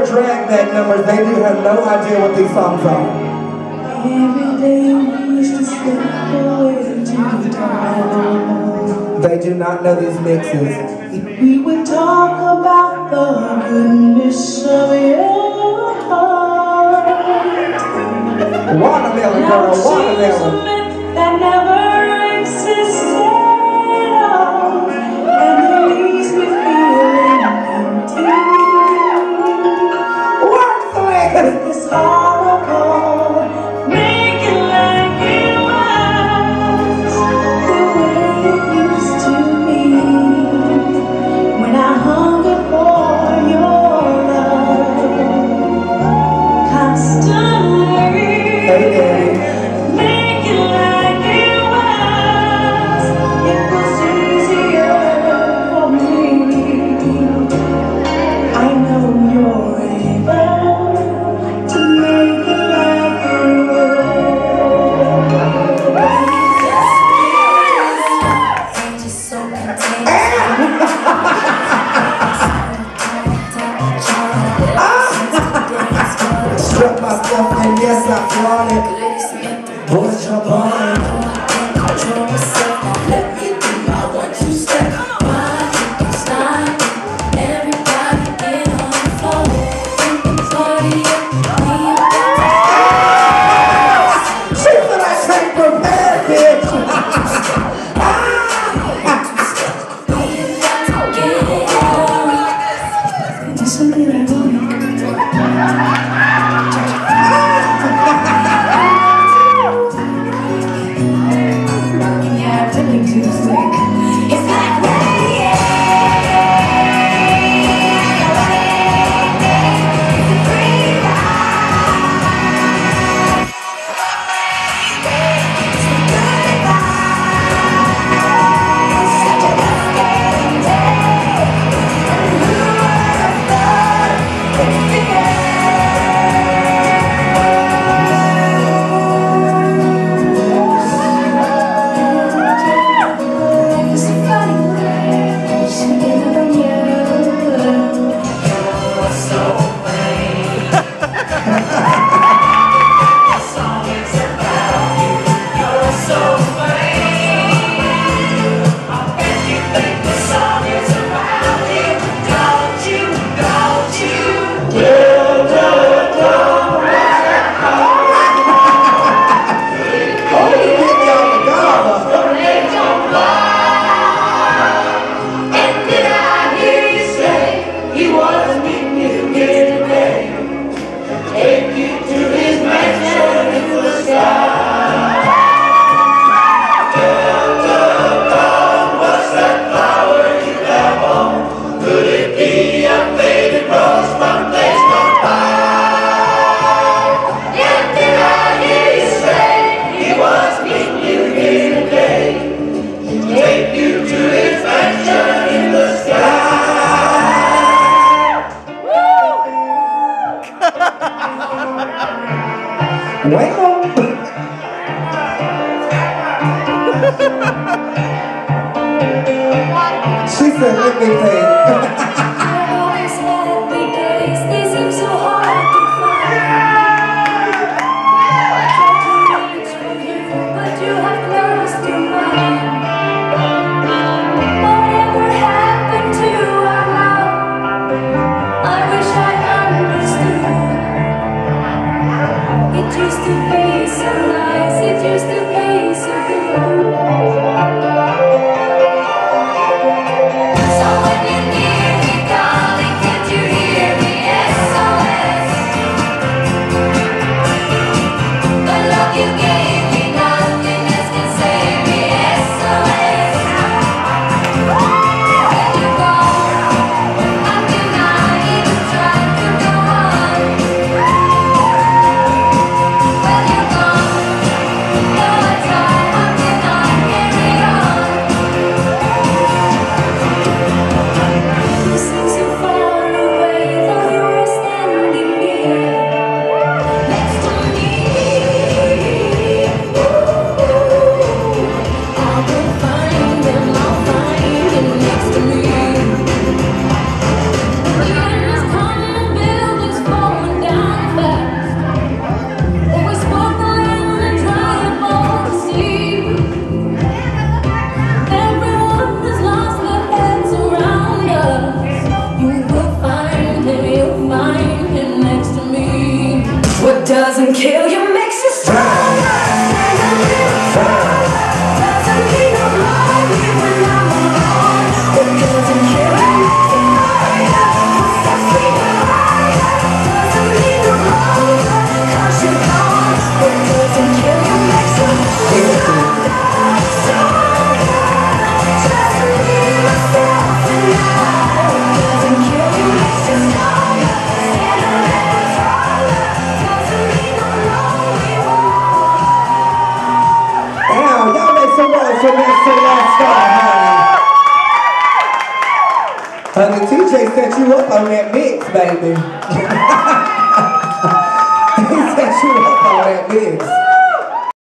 their drag numbers, they do have no idea what these songs are. Every day we used to slip away into the town. They do not know these mixes. We would talk about the goodness of your heart. Watermelon, girl, watermelon. That never existed, and it leaves me feeling empty. Worthless! This horrible, make it like it was, the way it used to be, when I hungered for your love, constantly. Hey, Daddy. Make it like it was easier for me. I know you're able to make it like it was. Just so Strip myself and yes, I flaunt it. Boy, jump on it. Control myself, let me do my 1-2 step. Why stop? Everybody get on the floor. Party She said I can't prepare, bitch. There's something ironic. Yeah, I really do think it's like rain. It's a free ride. It's a goodbye. It's such a risky day. Who would have thought it'd be Well, she said, let me think. It used to be so nice, it used to be so good. So when you hear me calling, can't you hear me? SOS. The love you gave me, nothing else can save me. SOS. When you're gone, I cannot even try to go on. When you're gone, What doesn't kill you makes you stronger. Doesn't mean I'm lonely when I'm alone. What doesn't kill you makes you higher. Sets me higher. Doesn't mean I'm older 'cause you're gone. What doesn't kill you makes you stronger. Just me, myself, and I. What doesn't kill you makes you stronger. Stand a little taller. Doesn't mean I'm lonely Damn, y'all make some noise for Miss Celeste, honey. TJ set you up on that mix, baby. He set you up on that mix.